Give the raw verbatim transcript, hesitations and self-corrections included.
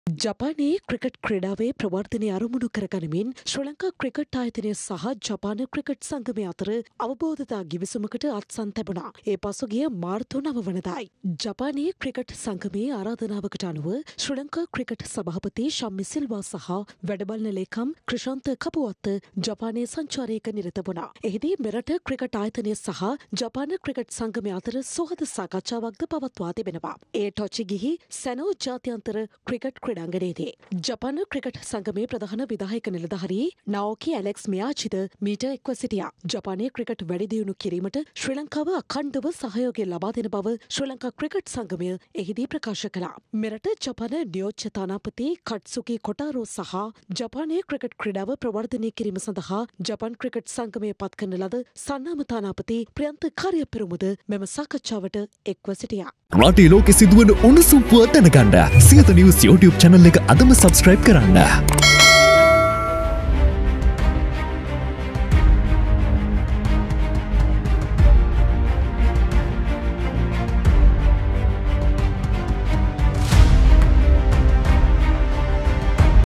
ජපානයේ cricket ක්‍රීඩාවේ ප්‍රවර්ධනය අරමුණු කරගනිමින් ශ්‍රී Lanka cricket ආයතනය සහ ජපාන ක්‍රිකට් සංගමය අතර අවබෝධතා ගිවිසුමකට අත්සන් තැබුණා. ඒ පසුගිය මාර්තු නව වනදායි. ජපානයේ ක්‍රිකට් සංගමයේ ආරාධනාවකට අනුව ශ්‍රී ලංකා ක්‍රිකට් සභාපති ශම්මි සිල්වා සහ වැඩබලන ලේකම් ක්‍රිෂාන්ත කපුවත්ත ජපානයේ සංචාරයක නිරත වුණා. එහිදී මෙරට ක්‍රිකට් ආයතනය සහ ජපාන ක්‍රිකට් සංගමය අතර සුහද සාකච්ඡාවක්ද පවත්වා තිබෙනවා. ඒ ටොචි ගිහි සැනෝ ජාත්‍යන්තර ක්‍රිකට් ක්‍රීඩාංගණයේදී ජපාන ක්‍රිකට් සංගමේ ප්‍රධාන විධායක නිලධාරී නාෝකි ඇලෙක්ස් මියාචිද මීට එක්ව සිටියා. ජපානයේ ක්‍රිකට් වැඩි දියුණු කිරීමට ශ්‍රී ලංකාව අඛණ්ඩව සහයෝගය ලබා දෙන බව ශ්‍රී ලංකා ක්‍රිකට් සංගමය එහිදී ප්‍රකාශ කළා. මෙරට ජපාන නියෝජ්‍ය තානාපති කට්සුකි කොටාරෝ සහ ජපානයේ ක්‍රිකට් ක්‍රීඩාව ප්‍රවර්ධනය කිරීම සඳහා ජපාන් ක්‍රිකට් සංගමය පත් කරන ලද සන්නාම තානාපති ප්‍රියන්ත කාර්යපෙරමුද මෙම සාකච්ඡාවට එක්ව සිටියා. රටේ ලෝකෙ සිදුවන උණුසුම් පුවත් දැනගන්න සියත නිවුස් YouTube channel එක අදම subscribe කරන්න.